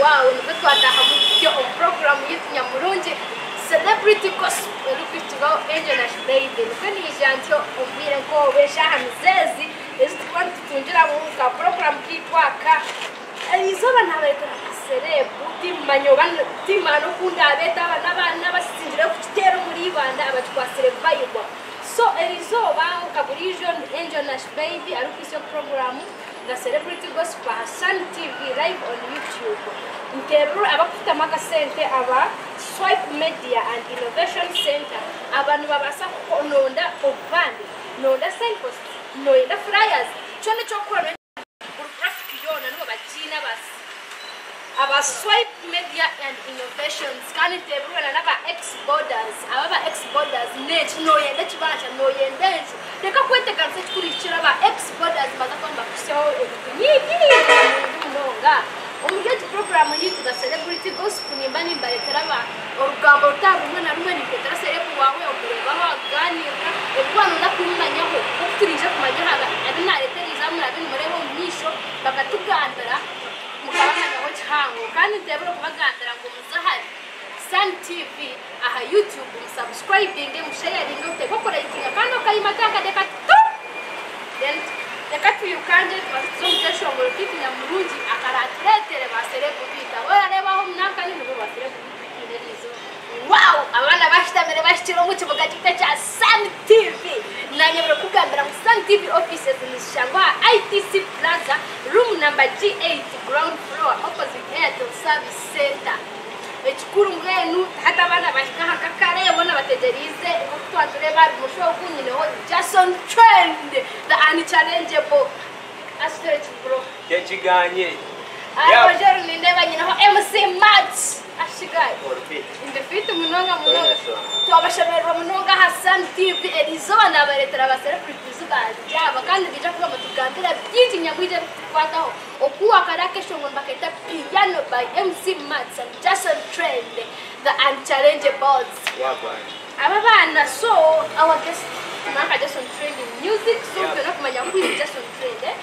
wow nubwo twataha mu byo program y'Ikinyamurungi Celebrity Gospel rufitigo Angel na Baby nuko ni ijantyo umbire ko besha hamzezi twari tutungira mu ka program kitwaka izoba ntabeko serebu timano kunda beta abana basinzire ku kitero muri Ibanda abatwa serebayirwa so izoba ukaburijon Angel na Baby ari ku program the Celebrity Gospel Sun TV live on YouTube. Nkeburu abafite amakasente aba Swipe Media and Innovation Center abantu babasa kononda obandi nonda signpost nonda flyers cyane cyo kora graphic yona no bagina bas aba Swipe Media and Innovations kandi teburu na aba X-Borders aba X-Borders net noyenda kibasha noyenda reka kwete kanse kurikira aba X-Borders bazakamba kushaho nonga umugezi program yitu the Celebrity Gospel nimbani mbareteraba urugambo rutabumwe na rumwe ni Petra Serebu wawe okurebaho aganira ebwana ndakumanyaho ukuturije kumanyaha ari nareteriza murabini murebo misho bakatugandara mukabanaho cyango kandi ndebero kubagandara ngo muzahari Sun TV aha YouTube subscribing musharing uteko kora ikinga kandi kayimataka deka then yakatuyukanje twazumutesho ngo y'Ikinyamurungi akarateretere baserebu bita ora rebaho mnaka ni ngo baserebu bitirizo wow abana bashitamere bashitiro mu kibuga cya Sun TV nanye bro kugambira mu Sun TV offices ni shangwa ITC Plaza room number G8 ground floor opposite Airtel Service Center ekikuru ngenu hata bana bashika kakare bona bategerize twatule bari musho kunyine ho Jason Trend the unchallengeable asset bro yekiganye aho jero nindeba nyine ho MC Matt ashigaye indefite munonga twabashaberwa munonga Hassan TV elizoba nabaretera abaselebrities bajaba kandi bija kuba matugandira byinshi nyamwije kwataho okuwa karakesho ngo baketa piano by MC Matt and Jason Trend the unchallengeable aba bana so our guest maka Jason Trend music so byo kumanya kuri Jason Trend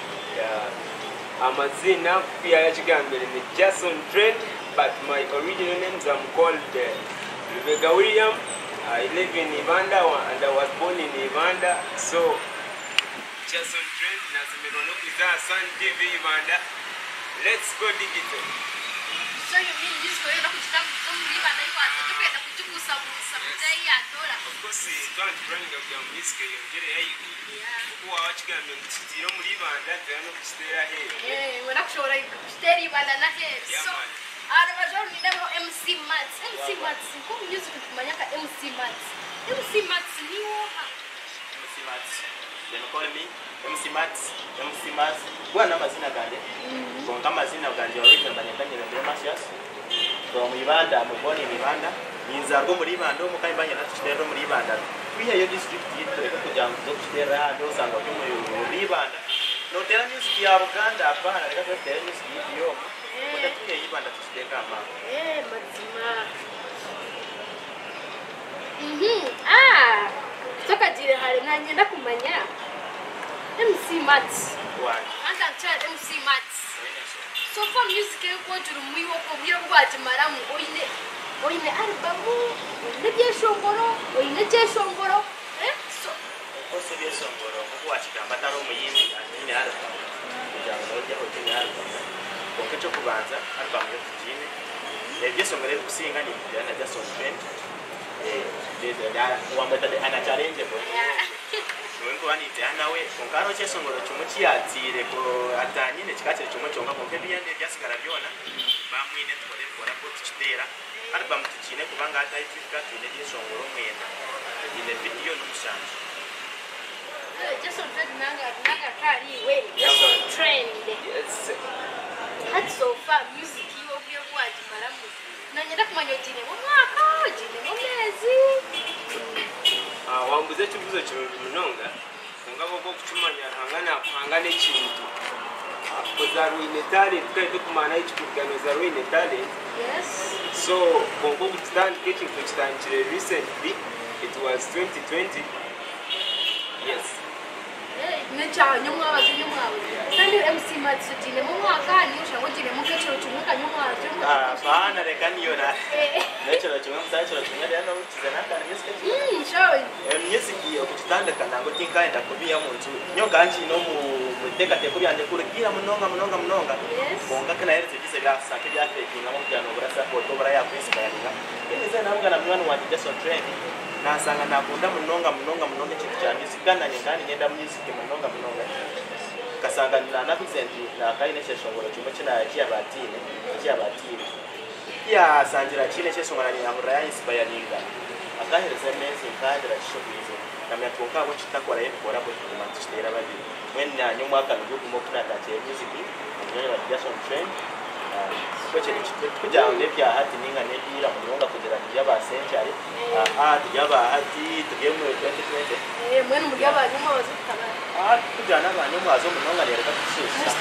amazina pia yakigambere ni Jason Trend but my original names I'm called Rebecca William. I live in Ibanda and I was born in Ibanda. So Jason Trend nasemero kiza Sun TV Ibanda. Let's go digital. So you mean this going to kujita muri Ibanda iwaza tukenda kutukusa budai ya dola. Of course don't bring up your music yongere yayi. Kuwa wachigambe mutitiro muri Ibanda cyane kustera he. Wena kushora kustera Ibanda na he. So Arabajor ni ndemo MC Matt. MC Matt ko music kumanyaka MC Matt. MC Matt ni woha. MC Matt. Then call me MC Matt. MC Matt. Bwana mazina gande. Kwa mazina gande original banyakanye na Masias. From Ibanda, muboni ni Ibanda. Ninzargo muri Ibanda mukayibanye na Kitero muri Ibanda. Kwiya yo district yitwe kujya zo Kitera do sanga cyo muri Ibanda. No tera music ya Uganda apana reka tera music yo. Mudatuye Ibanda tusideka ama. Mazima. Toka jire hari nanyenda kumanya. MC Matt. Why? Anga child MC Matt. So for music ko juru muyo ko byo bwaje maramu oine albumu oine jesongoro so Oso jesongoro ko wachigamba taro muyindi ane albumu. Kujanga oje oje albumu. Konkecho kubanza albumu yo kujine. Jesongoro kusinga ni yana Jason Trend. Wambeta de ana challenge bo. Wengo wanite anawe konkaro chesongoro chumuchiyatire ko atanyine chikatire chumuchonga konke biyande byasigara byona bamwine twore kora ko tukitera album tukine kubanga atayifika tune jesongoro mwena ine video n'umusanzu Jason Trend nanga kari we Jason Trend yes had so far music yo byo bwaje maramu nanyenda kumanya jine mu mwaka jine mu mezi wambuze kibuzo cyo munonga ngabo ko kutumanya hangana ikintu kozaruine talent kandi kumana ikigano zaruine talent yes so bongo stand getting to stand recently it was 2020 yes necha nyumwabazi kandi MC Matsugine mu mwaka ni ushango gire mu keciro cyumuka nyumwaje bana reka niyo na necyo cyumwe mutacyo cyumwe rero ukizana kandi music show music yo kutandukana ngo tinkaenda kubiya mu nzu nyo ganji no mu muteka te kubyanje kurugira munonga bonga kana yetse gise byasa ke byatekinga mu byano burasa ko to bara yakwisiga yaringa neza nabwo na mwana wa Jason Trend nasanga nakunda munonga ikintu cyane sigananye kandi ngenda music munonga kasanga na Vincent na kaine sheshongora cyumba cyina yabatine ya sanjira chine sheshongora ni amura ya inspire ninga akahereza mezi kadra shobizo na myatonka ko chitakora yekora ko kumantishira babi wenda nyumwaka ndugu mokuna tache music nyoyo wa Jason Trend kwache kuja ndebya hati ninga nebira munonga kugera byaba century tujyaba hati tugemu 2020 mwene muri abanyuma bazukana kujana abanyuma zo munonga rero katushusha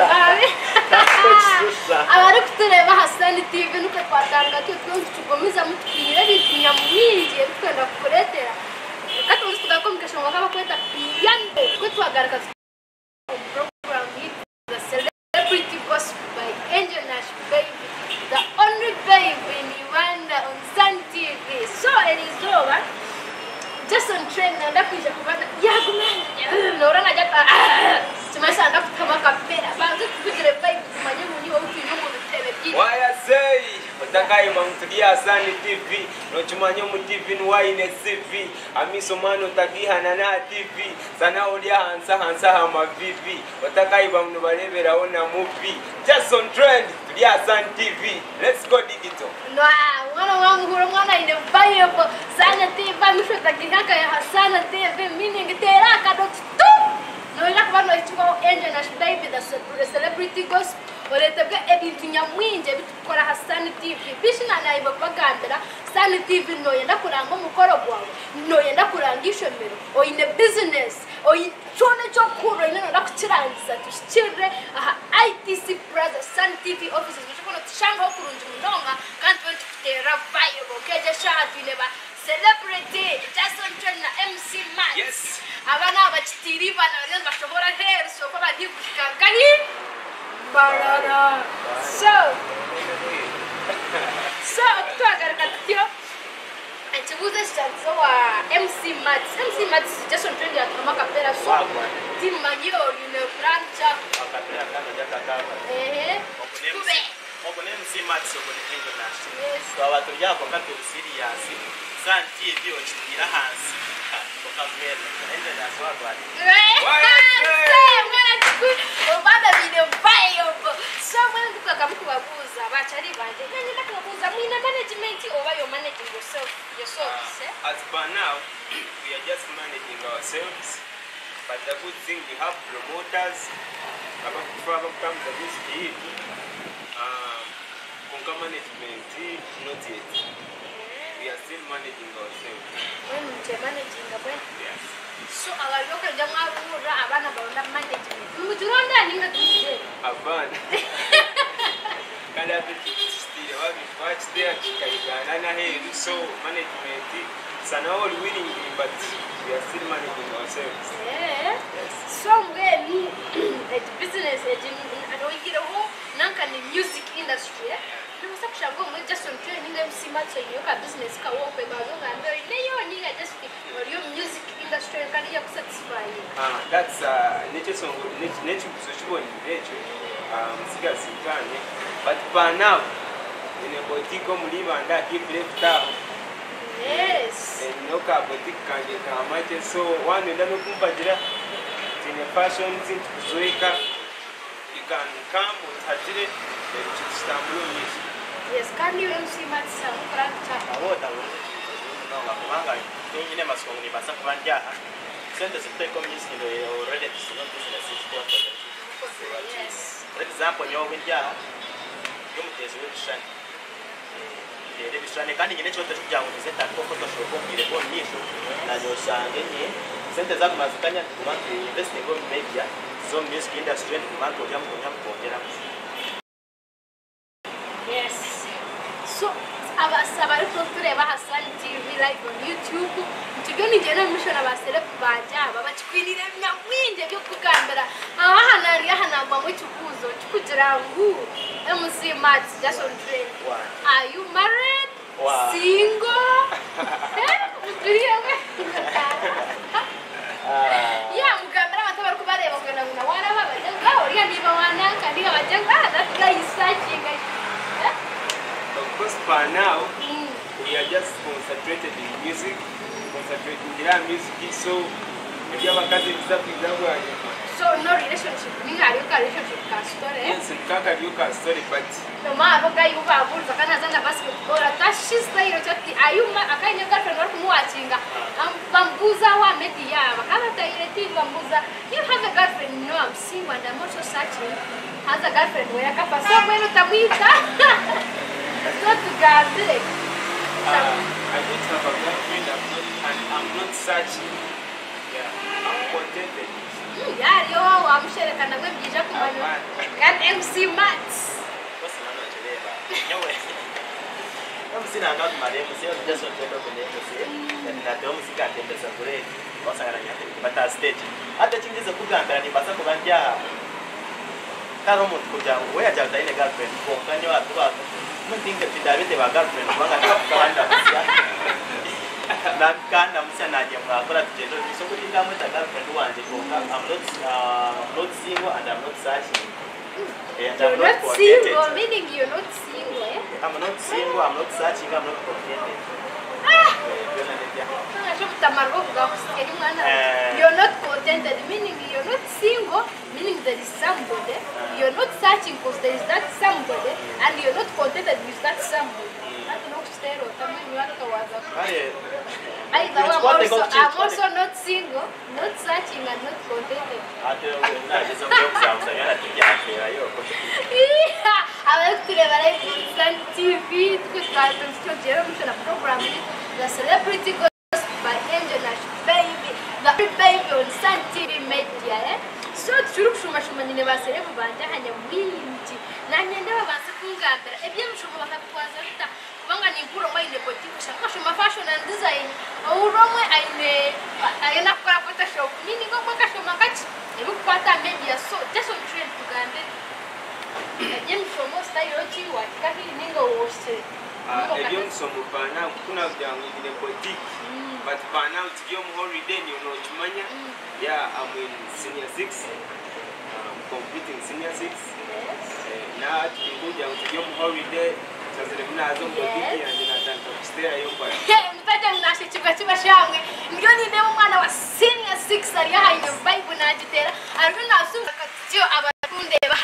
abari kutureba Hasani TV nuko twatanga tugomeza mutwire bitinya mwinjiye twenda kuretera katunzi tugakomikashonga kabakweta piyando ko twagaragaza program hit the celebrity gospel by Angel Nash baby the only baby in Ibanda on Sun TV so it is over Jason Trend nanda kuja kubanda yagumana nora najata tumesanga kama kapera banze kugire baby tumanye muni wa utu nyumu bitebe byinshi waya say utakaye bamtudia Sun TV no chumanye mu TV ni wine CV amisomano tagihana na TV sana olia hansa hama vivi utakaye bamnu barebera ona movie Jason Trend tudia Sun TV let's go digital mwana ine Bible sana TV mshota gihaka ya Hasana TV meaning teraka dot no ila kwa no ichwa Angel Nash baby the celebrity gospel oletebwe ebintu nyamwinje bitukora Hasani TV bishina na ibo bagambira Hasani TV no yenda kuranga umukoro gwawe no yenda kurangisha mbere o in business o chone cyo kuro ine no ndakukirangiza tushikire aha ITC Plaza Hasani TV offices bishobora tushanga okurunja munonga kandi twitera vibe keje shati leba celebrity Jason Trend na MC Matt yes abana abachitiri bana bashobora hero so kwa badi kushikangani Barara. So tuagaragatiyo ekibuze cyanzo wa MC Matt Jason Trend atama kapera so timanyo yine brancha akapera kana jakakaba kube obone MC Matt obone Angel Nash so abantu yako kato serious santi ebyo chitira hansi okamwera Angel Nash wabali obada video vibe so when tukakubabuza bachari banje nani nakubabuza mwina management over your managing yourself as per now we are just managing ourselves but the good thing we have promoters about come the music hivi kunga management not yet we are still managing ourselves when we are managing yes so our local jama'ura abana baronda management mujuronda ninga tuje abana kada bitistire wabi watch there chikaigana na heru so management sana all winning but we are still managing ourselves yes so when business adoyire ho nanka ni music industry Nasa kushango mwe Jason Trend ninga MC Matt yoka business ka wope bazonga mbere leyo ninga just or your music industry kali ya kusatisfy that's nature kusochibona necho musiga sikane but by now ine botiko muri Ibanda keep left out yes noka botiko kanje kamache so one ndano kumpagira tine fashion thing kuzoeka you can come utajire chitambulo nyinshi yes kandi MC Matt samu practice abota no ngakubanga nyine masongo ni basa kubanjaha sente siteko music ndo already no business is important yes for example nyowe njyaha yo mutezi w'ibishani rero bishane kandi nyine cyo tujya ngo nise tako ko tashobora kumbire ko nisho nanyo sange nye sente za kumazikanya kubantu investing on media so music industry and kubantu ya mukongera yes so abasaba ariko tureba Hasani TV live on YouTube tugeni jena mission abasere banja babachikwinire myamwinje byo kugambira aha nagwa mu cyukuzo kugira ngo MC Mats just on trend. Are you married? Wow. Single? Yeah, mugambira abantu bari kubareba ngana nguna wana babaje ngaho uriya niba wanaka ndiga baje ngaho that guy is searching. Of course, for now, we are just concentrated in music, concentrating in music, so if you have a cousin, So no relationship. Ninga ari ka relationship ka story. yes, kaka yuka story, but No ma abo guy uba abulza kana zana basketball atashi style choti ayuma akanya girlfriend wari kumuwachinga bambuza wa media bakaba tayireti bambuza you have a girlfriend no I'm single and I'm also searching has a girlfriend where akapa so mwenu tamwita so tugambire I don't have a girlfriend, I'm not searching. Yeah, I'm contented. yeah yo amsherekana gwe byija kumanya kan MC Mats bose nano cheleba nyowe MC nanga kumare MC just on trend ko nende se na ndo MC ka tembeza kure basangana nyate bata stage hata chingize kugambira ni basa kubanja karo mu kuja we aja taine girlfriend ko kanyo atuba muntinga tidabete ba girlfriend banga takabanda na kana msanaje mkakora tujendo so kutinga mu girlfriend wanje ko I'm not single and I'm not searching. And I'm not single, meaning you're not single, eh? I'm not single, I'm not searching, I'm not contented. You're not contented, meaning you're not single, meaning there is somebody. You're not searching because there is that somebody, and you're not contented with that somebody. I'm also not single, not searching, and not contented. TV, program, the Celebrity Gossip by Angel Nash Baby, the baby on Sun TV Media. So true, Shumashumani never said Ibanda and a windy. Nanya never was a kungambra. A young Shumaka was a Wanga Nipuro in the politician, Shuma fashion and design. Oh, Roma, I enough for a show, meaning of Makashumakach. You look what I maybe so just on trend to Gandhi. A young Shumo style, what Kahi Ningo was said. Young Somupana, Kuna in the boutique, but for now, it's your holiday, you know, Chumanya. Yeah, I'm in senior 6, I'm completing senior 6. Now, I'm going to your holiday. Yes. Senior 6 are behind the Bible. I don't know.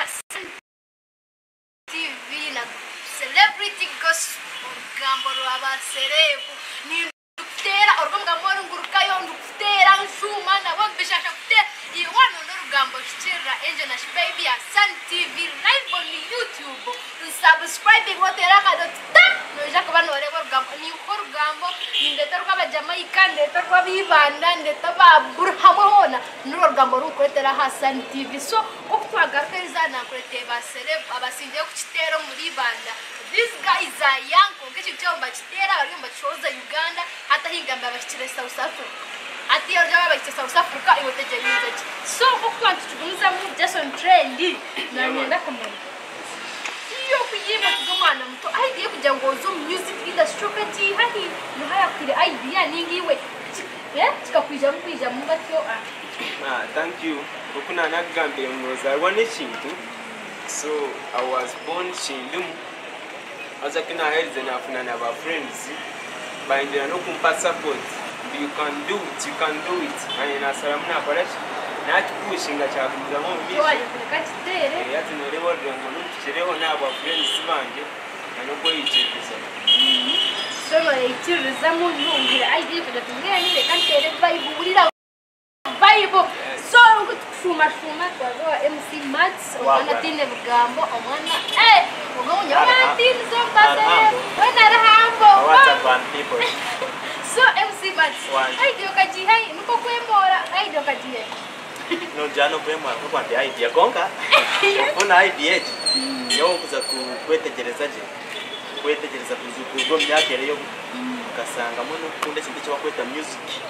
TV na Celebrity Gossip Gambolo abaserebu ni ndutera orgonga moro ngurukayo ndutera nshuma na wambesha kutera iwano n'urugambo chira Angel Nash Baby ya Sun TV live on YouTube. Subscribe ngotera kadota noja kubana orebo rugambo ni urugambo ndeta rwaba Jamaica ndeta rwaba Ibanda ndeta ba Burhamo hona n'urugambo rukwetera ha Sun TV. So okutwagarukeza na kurete baserebu abasinje ku kitero muri Ibanda. These guys are young, kongechi cyomba kitera bari mu choza Uganda hata hingamba bakitire South Africa. Ati yajaba bakitire South Africa iwoteje nyizaje. So okwantu tugumiza mu Jason Trend na nyenda kumenya. Iyo kuyima kugumana muto idea kugira ngo zo music industry kati hari no haya kire idea ningiwe. Kikakwija mu batyo thank you. Ukuna nagambye ngoza rwane chintu. So I was born Shindum. As I can help them and our friends by the no support. You can do it, you can do it. And in a salamna college, not pushing a child with the home mission. Yet in the reward and our friends Sivanje and no way to so I tell the someone who the idea for the community can tell the Bible without Bible. So good Fuma MC Mats or one thing of Gambo or one eh we're going to team somebody when I people. So MC Mats I do kaji hai nuko kwemora I do kaji no jano kwemora kwa the idea gonga una idea yo kuza kwetegerezaje kwetegereza kuzuko myaka rero ukasanga muno kunde kintu cyo kweta music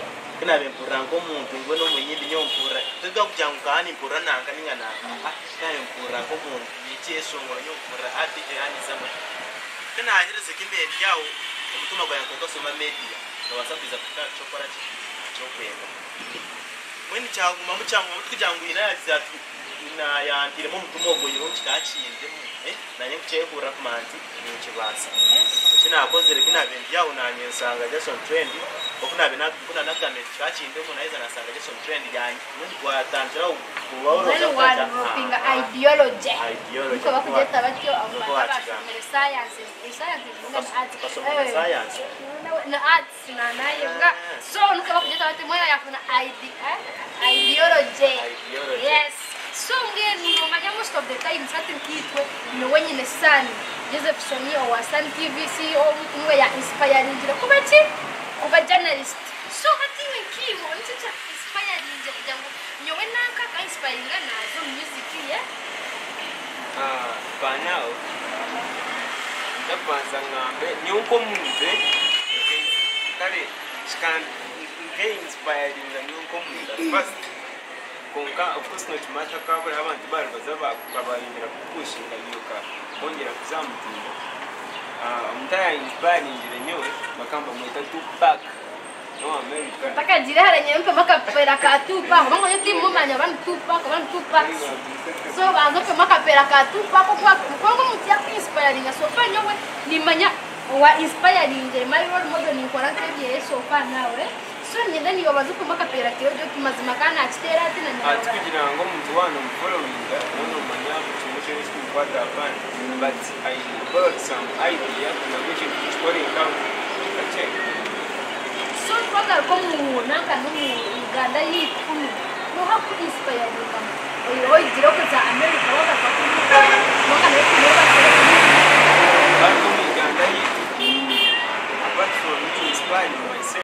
kina bempura ngo umuntu ngo no muyindi nyompura tuga kujangani impura nanga ninga nanga nayo mpura ngo umuntu yicyeso ngo nyompura ati yani sama kina hanyereze kimbere yawo umutuma gwa yanko soma media ngabasa kwiza kutaka chokora cyo kwenda mweni cyangwa mucyango mutujangwira yazatu na yandire mu mutumogo yiro kitachinde nanye kuchekura kumanzi n'ikibasa kinakozere kinabindi yawo nanye sanga Jason Trend okuna bina kuna nakame kitachinde mu naiza nasanga Jason Trend yanjye muri kwatangira kubaho pinga ideology ko bakugeta batyo abashomera science science na arts na naye nga so nuko bakugeta batyo moya yakuna ideology yes so ngeni umanya most of the time certain kitwe no wenyine sana Joseph Soni wa Sun TV CEO mwe ya inspiring kuba chi kuba journalist so hatinwe kibo nticha inspiring jangu nyowe nanka ka inspiring nazo music ye banao ndabanza ngambe nyuko mumve kale scan inspiring nyuko mumve first konka of course not matter kabura abantu bari bazaba babayimira kupushinga yuka bongera kuzamutinda mutaya inspiring nyewe bakamba mwita Tupac no America taka jira haranya mpe makapera ka Tupac bango yoti mumanya ban Tupac so bango pe makapera ka Tupac kwa mutia inspiring so fa nyewe nimanya wa inspiring my role model ni kwa ntabye so fa nawe so nyenda ni babaza ko makapera kirojo kimazima kana akitera ati na nyawe kugira ngo umuntu wano followinga no manya mucyo kwata fan but I brought some idea na which is calling out check so kwata ko mu nanga no mu Uganda yitu no haku inspire mu kama oyo jiro ko za America waka kwa no kana ko ba ko mu Uganda yitu apart from me inspiring myself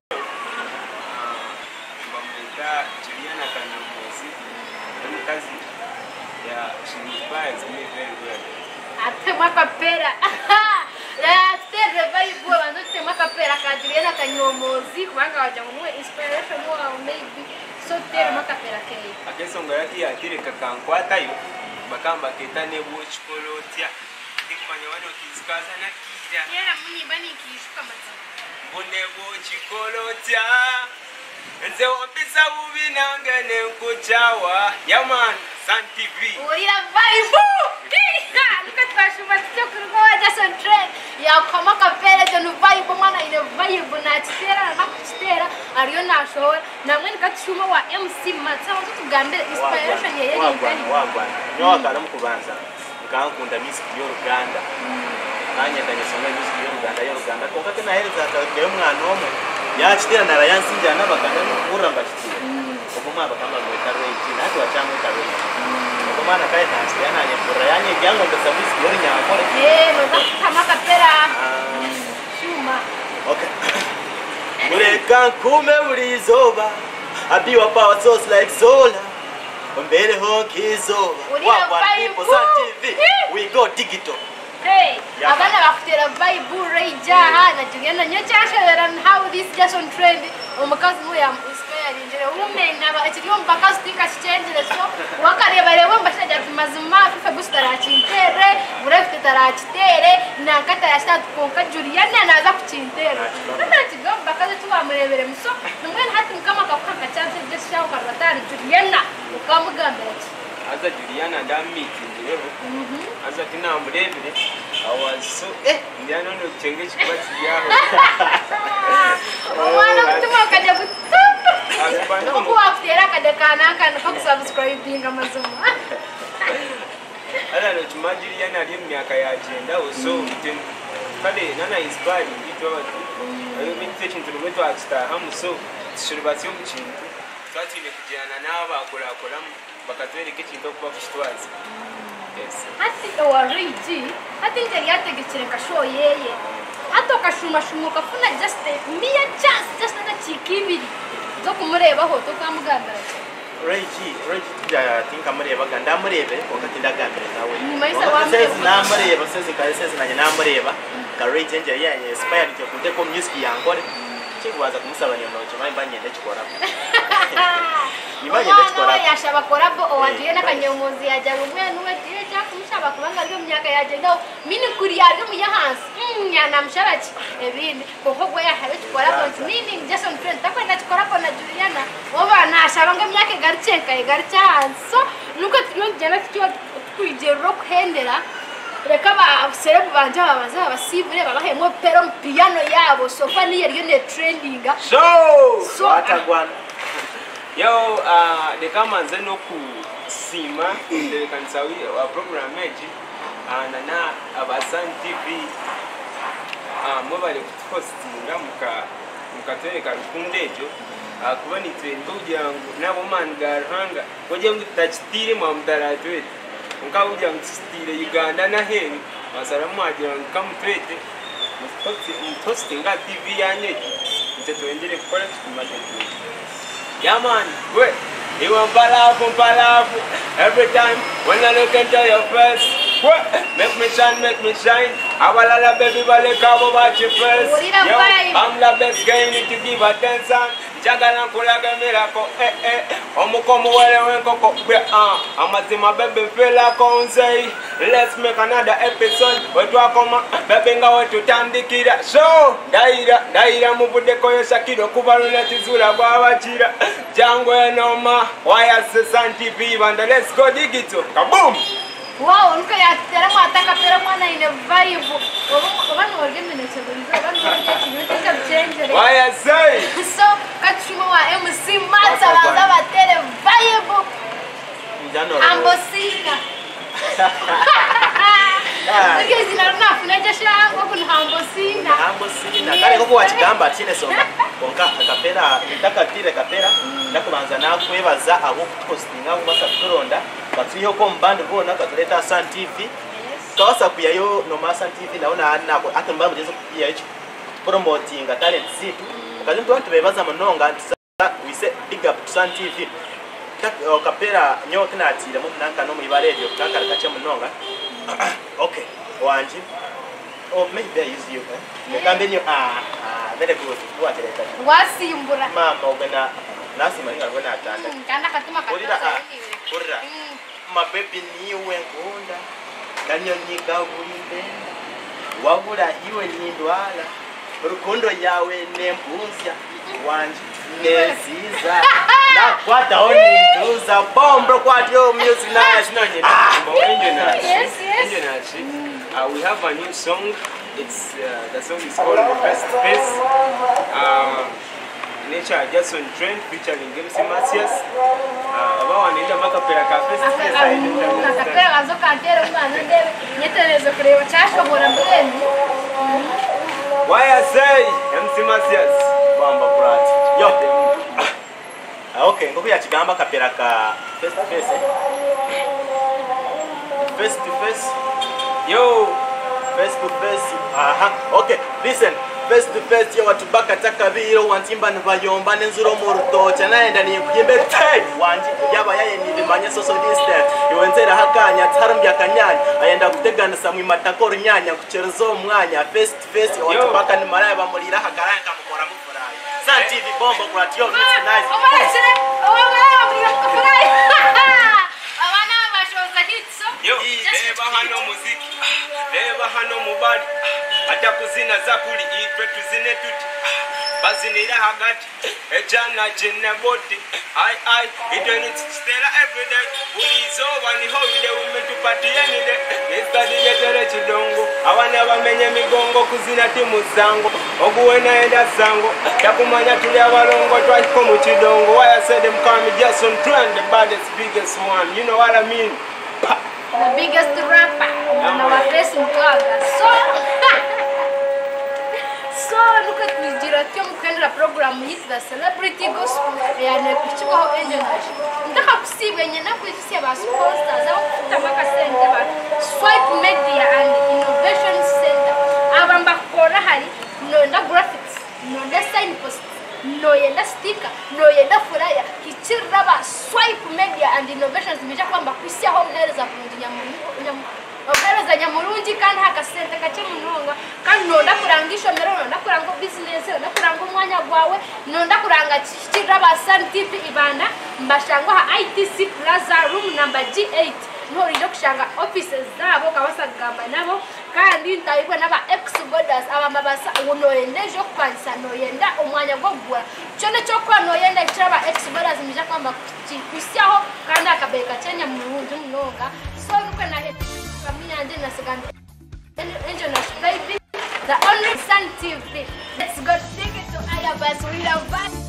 Juliana Kanamosi kazi ya she inspires me very well ate makapera ya tere vibe wanzo te makapera ka Juliana Kanyomozi kubanga waje ngo inspiration wa maybe so tere makapera ke akesonga yaki atire kakankwata yo bakamba ketane watch kolotia ikufanya wano kizikaza na kira yera munyi bani kishuka matsa bone watch kolotia Nze wampisa bubi nange nenkuchawa Yaman Sun TV Urira vibe Luka twashuma tukuruko wa Jason Trend ya kama kapele jonu vibe mwana ine vibe na chitera na kuchitera ariyo nashowe na mweni katishuma wa MC Matsa wazo tugambira inspiration yeye ngani wagwana nyo akara mukubanza nkankunda music yo Uganda kanye ndanyesoma music yo Uganda konka kana helza atagiye mwana omwe yachitera na rayansi njana bakanda kuramba chitira okoma bakamba mwetaro ichina ati wachamwe taro okoma na kaita asiana nyepura yanye jango ndasabisi yori nyakore ndo kama kapera shuma okay mureka kume burizoba abiwa power source like solar ombere honkizoba wa people Sun TV we go digital hey abana bakutera vibe reja hana Juliana nyochashera how this Jason Trend umukazi mu ya inspiring njere umena ba ekiriyo mpaka stika change so wakareba rebo mbashaje mazima fifa bustara chintere burefite tarachitere na kata ya start konka Juliana naza kuchintere nda kigomba kaze tubamurebere muso numwe hati mukama kakaka chance jesha ukarbatari Juliana ukamugambira Aza Juliana ndamiti ndero aza kinamburebere I was so ndiano no chenge chikwazi yaho Mwana mtuma kaje kutupa Kuku wakutera kadekana kana subscribing amazuma Ala no chumajiri yana ali myaka ya agenda so kale nana inspiring into abantu ayo bintu kintu rweto akita hamuso shiribasiyo mu kintu twatine kujyana n'aba akora bakatwereka ikintu kuba kishitwaza yes hati wariji hati nje yategekere kasho yeye hato kashuma shumuka funa just mia just na chikibiri zo kumureba ho to kamugambara Reji tujya tinka mureba ganda murebe wakati ndagambira nawe Nimaisa wa na mureba sese nanye na mureba ka Reji nje yanye inspired cyo kunte ko music yankore Chegwaza kumusaba nyonoche manje ndechikora. Imana yashaba korabo owagiye nakanyomozi yaje rumwenu wetire cyakumusaba kubanga ryo myaka yaje ndo mini kuri yaryo muyahansi yana mshabaki ebindi koko gwe yahabe korabo mini Jason Trent takwenda korabo na Juliana oba nashaba ngo myaka garchenka garchanso nuko tuyongera cyo kwijero kuhendera reka ba serebu banje babaza abasivure babahemo pero piano yabo sofa niye ryo ne trending so atagwana. Yo, the commands no kusima the kansawi our program meji na abasan TV mobile postinga mukatwereka rukundejo kuba ni twendo byangu nabo mangarhanga koje mutachitire mu mdaratwe mukabuja mutistire Uganda na heri masaramu agira nkamutwete postinga TV yanyeji ntetwendere gukora tumaje. Yeah man, wait. You want palafu. Every time when I look into your face, what? Make me shine. I will allow baby valley cover about your face. Yo, I'm the best guy, you need to give attention. Jagana kulaga miracle, Omukomo wale wenkoko, Amazima baby feel like on say. Let's make another episode. Wetu akoma, baby nga wetu tandikira. So, daira mubude koyo shakido kubaruna tizula wawachira. Jango enoma, waya sesan TV, Ibanda, let's go digital. Kaboom! Wow, nko ya tera mwataka pera mwana ine vibe. Obano organize change. Why I say? So, kachuma wa MC Mata bazaba tele vibe. Ambosina. Nige zinaruna funaje shango kun ambosina. Kale koko wachigamba chine songa. Konka akapera ndakatire kapera ndakubanza nakwebaza abo postinga ubasa turonda batuyo ko mbande bona katuleta Sun TV kawasa kuyayo no Sun TV naona nako akambabu jezo kuya ichi promoting talent zitu kazi mtu watu bebaza mononga we say big up to Sun TV kapera nyoka natira mu nanka no mu radio kakara kache mononga. Okay wanji oh maybe I use you Mukambeni very good. What is it? Wasimbura. Mama ogana nasi mali ngabona atanda. Kana katuma katuma. Ora. Mapepi niwe ngunda. Danyo nyika bulibenda. Wabula iwe nyindwala. Rukundo yawe nembuzya. Wanji neziza. Na kwata oni tuza bombo kwati yo music nice no nyina. Yes. We have a new song. It's the song is called Face to Face. Nature Jason Trent featuring MC Matias. About one makapera ka face to face. Nakapera azoka antero mwana ndebe nyeterezo kureba cyashwa bora mbeni. Why I say MC Matias bamba kurati. Yo. Okay, ngoko yachigamba kapera ka face to face. Face to face. Yo. Face to face. Okay, listen. Face to face yo watubaka takabiro wantimba nbayomba nenzuro mu rutocha naenda ni kuyembe tay wanji yaba yaye ni bimanya social distance iwenzera hakanya tarambya kanyanya ayenda gutegana samwe matakoro nyanya kucherezo umwanya face to face watubaka ni maraya bamurira hakaranga mukora mufurayi Sun TV bombo kuratio it's nice yo leba hano muziki leba hano mubali ata kuzina zakuli ife tuzine tuti bazinira hagati ejana jenne boti ai iteni stela every day ulizo wani holiday umetupati any day nistadije tere chidongo abana bamenye migongo kuzina timu zango oguwena enda zango takumanya tuli abalongo twako mu chidongo why I said them call me Jason Trent the baddest biggest one you know what I mean. The biggest rapper. And our face in Gaga. So look at this direction Kendra program is the celebrity gospel and a Pichuo engineer. The half see when you're not going to see about sponsors out Tamaka Center, Swipe Media and Innovation Center. Abamba Korahari, no graphics, no design post. No yenda sticker, no yenda flyer. Kichiraba Swipe Media and Innovations bija kwamba kusia home health za kundi nyamu. Home health umuzanya murungi kandi hakasente gace munonga kandi nonda kuranga ishomero nonda kuranga business nonda kuranga umwanya gwawe nonda kuranga kikira ba Santipi Ibanda mbashangwa ha ITC Plaza room number G8 ntorije kushanga offices zabo kabasagamba nabo kandi ndayibwa naba ex-boarders abamabasa unoyendeje kwansa noyenda umwanya gwo gwa cyone cyo kwa noyenda kiraba ex-boarders mija kwamba kwisyaho kandi akabeka cyanya mu rundi mnonga so nuko na he kamiyande na second engine baby the only Sun TV. Let's go take it to Ayabas. We love